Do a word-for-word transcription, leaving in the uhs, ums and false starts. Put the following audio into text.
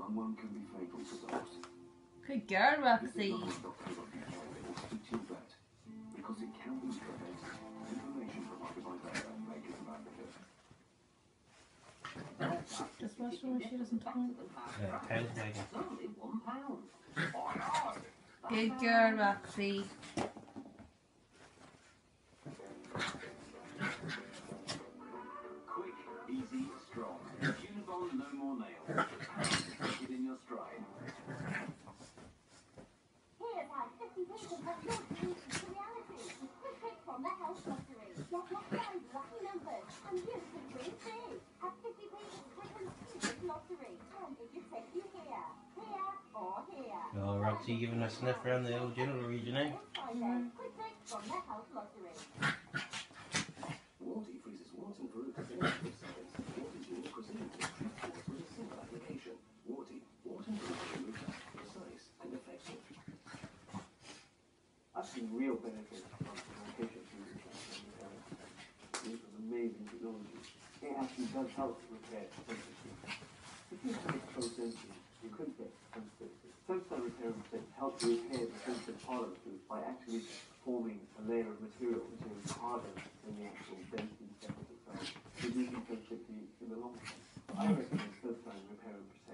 and one can be fatal to dogs. Good girl, Roxy. Because it can misrepresent information provided by data may give them advocate. Just watch her when she doesn't talk. Yeah, pound taking. Good girl, Roxy. Quick, easy, strong. Unibond, no more nails. Take it in your stride. Here's how fifty people have your dreams into reality. Quick pick from the Health Lottery. Get your five lucky numbers and you can win big. Have fifty people quick and secret lottery. And it can take you here, here, or here. Oh, Roxy giving a sniff around the old general region, eh? Mm. Quick pick from the Health Lottery. Warty freezes water for a couple of seconds. Warty's your cuisine. With a simple application. Warty, water remover, precise and effective. I've seen real benefits from medication using repair. This was amazing technology. It actually does help repair sensitive. If you have a close dentist, you could get sensitive. Sensitive repair helps repair the sensitive part of the tooth by actually forming a layer of material which is harder than the actual dentine surface itself, reducing sensitivity in the long term. I recommend sensitive repair and